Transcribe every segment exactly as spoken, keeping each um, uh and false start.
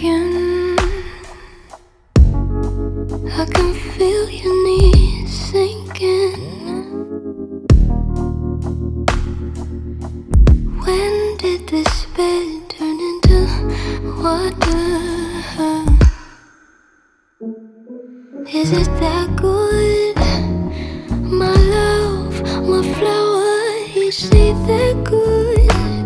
awaken. I can feel your knees sinking. When did this bed turn into water? Is it that good? My love, my flower, is she that good?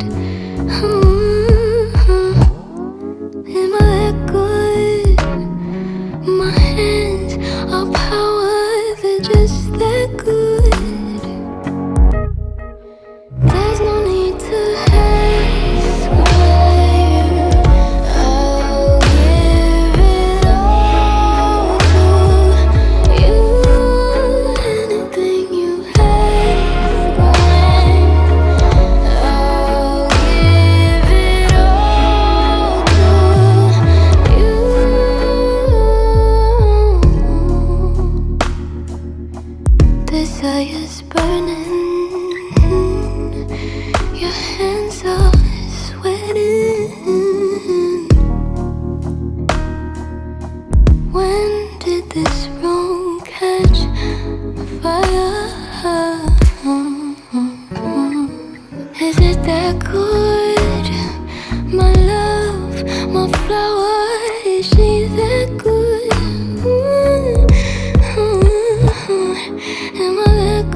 Mm-hmm. Am I that good? My hands are power, they're just that good. There's no need to ask why. I'll give it all to you. Anything you ask why. I'll give it all to you. Desire's burning. Your hands are sweating. When did this room catch fire? Is it that good? My love, my flower, is she that good? Am I that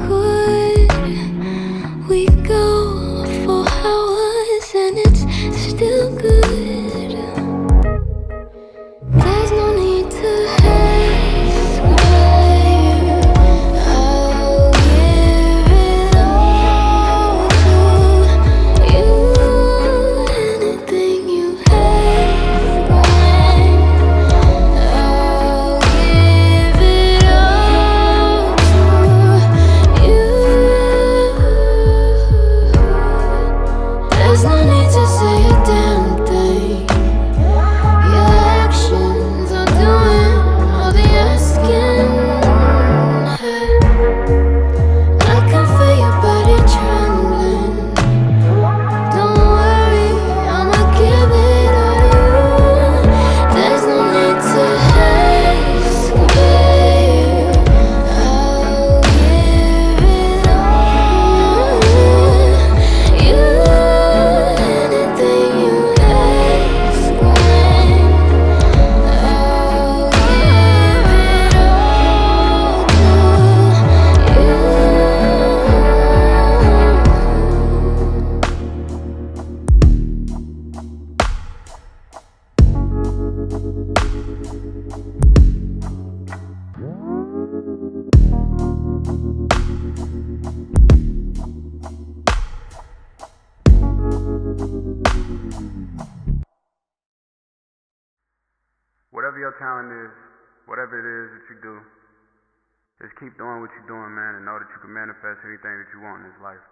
good? We go for hours and it's still good. There's no need to ask why. I'll give it all to you. Anything you ask why. I'll give it all to you. There's no need to say a damn thing. Your actions are doing all the asking. I can feel your body trembling. Don't worry, I'ma give it all to you. There's no need to ask, babe. I'll give it all to you. Anything you ask when I'll give it all to you. Whatever your talent is, whatever it is that you do, just keep doing what you're doing, man, and know that you can manifest anything that you want in this life.